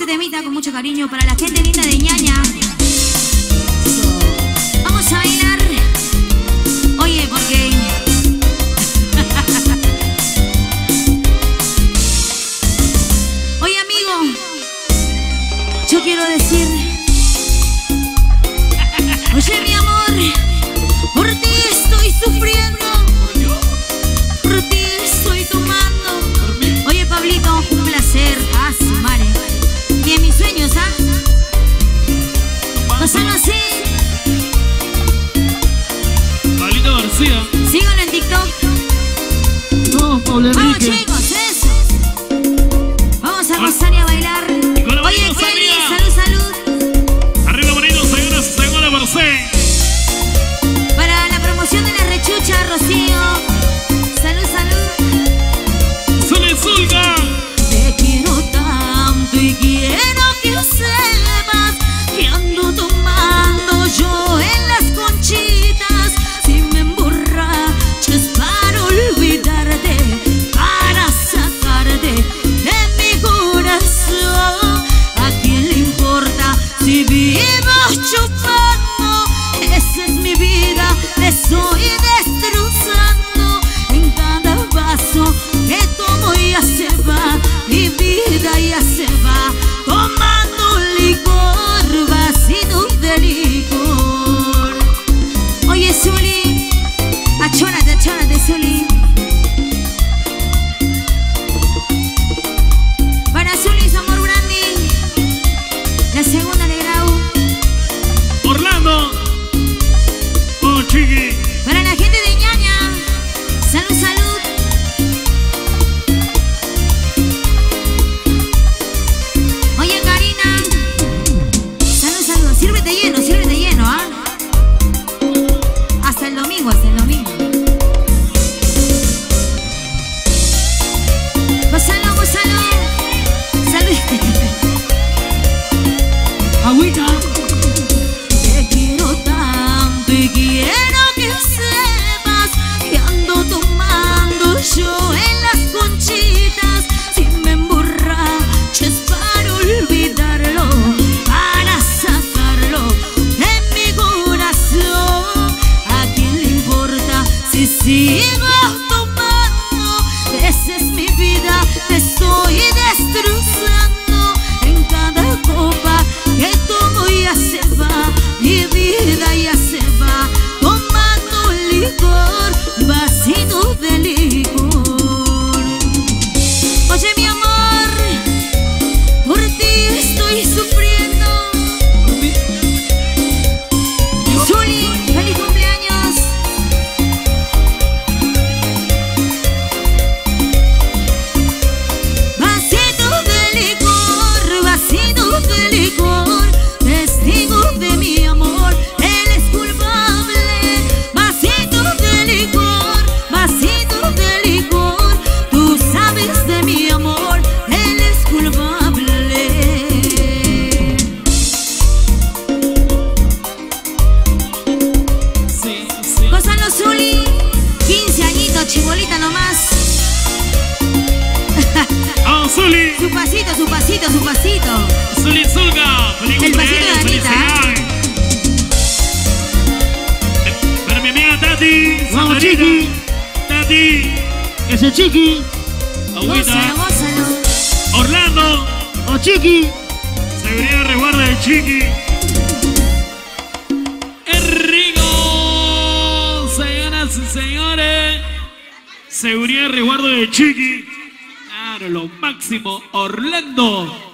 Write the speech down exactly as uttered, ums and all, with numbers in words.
este temita con mucho cariño para la gente linda de Ñaña. Vamos a bailar. Oye, porque oye, amigo, yo quiero decir, oye, mi amor, por ti estoy sufriendo, por ti estoy tomando. Oye, Pablito, un placer. Ah, su madre. Y en mis sueños, ¿ah? No son así. Pablito García. Síganlo en TikTok. No, Pablo Enrique. Vamos, chicos, eso. Vamos a gozar y a bailar. Oye, Kelly, salud, salud. Arriba, bonito, señoras y señores, Marcé. Para la promoción de la rechucha, Rocío. Salud, salud. Zule Zulga. Te quiero tanto y quiero que sepas que ando tomando yo en las conchitas. Si me emborracho es para olvidarte, para sacarte de mi corazón. ¿A quién le importa si vivo chupando? Esa es mi vida, te estoy destrozando. En cada vaso que tomo ya se va, mi vida ya se va. Tomando licor, vasito de licor. Oye, Zuli, achórate, achórate, Zuli. Para Zuli, su amor Brandy, la segunda de grau. Orlando. Oh, chiqui. Para la gente de Ñaña, salud, salud. Oye, Karina, salud, salud. Sírvete lleno, sírvete lleno, ¿ah? Hasta el domingo, hasta el domingo. Gózalo, gózalo. Salud. Agüita. Te quiero tanto y quiero que sepas que ando tomando yo en las conchitas. Si me emborracho es para olvidarlo, para sacarlo de mi corazón. ¿A quién le importa si sigo tomando? Esa es mi vida, te estoy destrozando. En cada copa que tomo ya se va, mi vida ya se va. Tomando licor, vasito de licor. Oye, mi amor, por ti estoy sufriendo. Zuli, feliz cumpleaños. Vasito de licor, vasito de licor. Testigo de mi amor, él es culpable. Vasito de licor, vasito de licor. Tú sabes de mi amor, él es culpable. Sí, sí. Gonzalo Zuli, quince añitos, chibolita nomás. Oh, Zuli. Su pasito, su pasito, su pasito. Zuli Zulga. Feliz El pasito cumpleaños, de Anita. felicidades. Para mi amiga Tati. Vamos, Sandrita. chiqui. Tati. Ese chiqui. Gózalo, Agüita. gózalo. Orlando. O chiqui. Seguridad resguarda de Chiqui. Enrico. Señoras y señores. Seguridad y resguardo de Chiqui. Claro, lo máximo. Orlando.